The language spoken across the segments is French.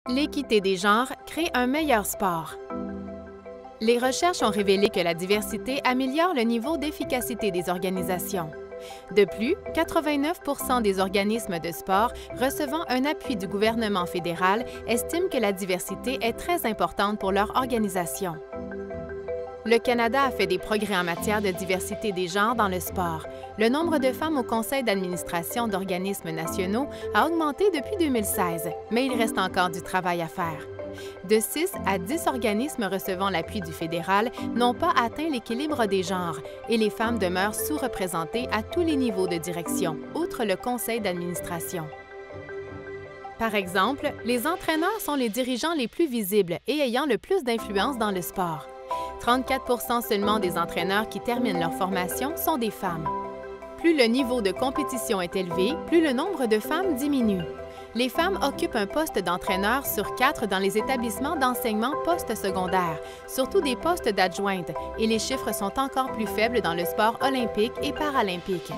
L'équité des genres crée un meilleur sport. Les recherches ont révélé que la diversité améliore le niveau d'efficacité des organisations. De plus, 89 des organismes de sport recevant un appui du gouvernement fédéral estiment que la diversité est très importante pour leur organisation. Le Canada a fait des progrès en matière de diversité des genres dans le sport. Le nombre de femmes au conseil d'administration d'organismes nationaux a augmenté depuis 2016, mais il reste encore du travail à faire. De 6 à 10 organismes recevant l'appui du fédéral n'ont pas atteint l'équilibre des genres et les femmes demeurent sous-représentées à tous les niveaux de direction, outre le conseil d'administration. Par exemple, les entraîneurs sont les dirigeants les plus visibles et ayant le plus d'influence dans le sport. 34 seulement des entraîneurs qui terminent leur formation sont des femmes. Plus le niveau de compétition est élevé, plus le nombre de femmes diminue. Les femmes occupent un poste d'entraîneur sur 4 dans les établissements d'enseignement postsecondaire, surtout des postes d'adjointe, et les chiffres sont encore plus faibles dans le sport olympique et paralympique.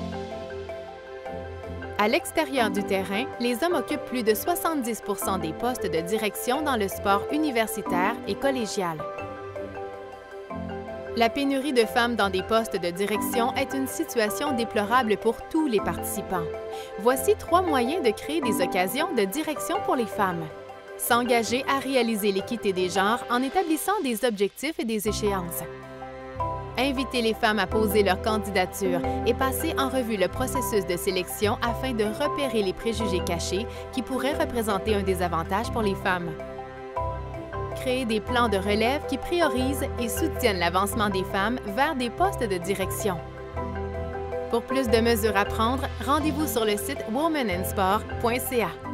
À l'extérieur du terrain, les hommes occupent plus de 70 des postes de direction dans le sport universitaire et collégial. La pénurie de femmes dans des postes de direction est une situation déplorable pour tous les participants. Voici 3 moyens de créer des occasions de direction pour les femmes. S'engager à réaliser l'équité des genres en établissant des objectifs et des échéances. Inviter les femmes à poser leur candidature et passer en revue le processus de sélection afin de repérer les préjugés cachés qui pourraient représenter un désavantage pour les femmes. Créer des plans de relève qui priorisent et soutiennent l'avancement des femmes vers des postes de direction. Pour plus de mesures à prendre, rendez-vous sur le site womenandsport.ca.